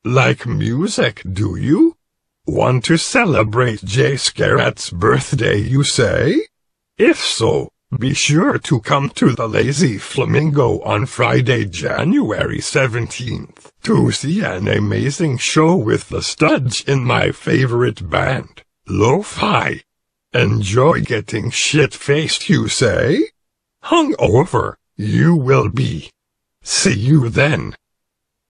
Like music, do you? Want to celebrate Jay Scarrett's birthday, you say? If so, be sure to come to the Lazy Flamingo on Friday, January 17th, to see an amazing show with the studs in my favorite band, Lo-Fi. Enjoy getting shit-faced, you say? Hungover, you will be. See you then.